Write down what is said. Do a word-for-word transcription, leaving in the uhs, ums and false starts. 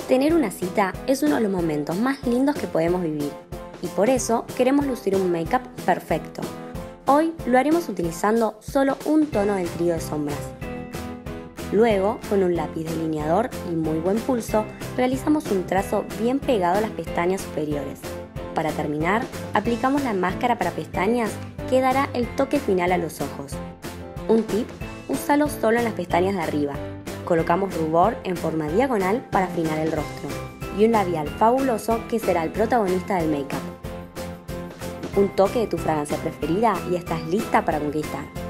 Tener una cita es uno de los momentos más lindos que podemos vivir y por eso queremos lucir un make-up perfecto. Hoy lo haremos utilizando solo un tono del trío de sombras. Luego, con un lápiz delineador y muy buen pulso, realizamos un trazo bien pegado a las pestañas superiores. Para terminar, aplicamos la máscara para pestañas que dará el toque final a los ojos. Un tip, úsalo solo en las pestañas de arriba. Colocamos rubor en forma diagonal para afinar el rostro y un labial fabuloso que será el protagonista del make-up. Un toque de tu fragancia preferida y estás lista para conquistar.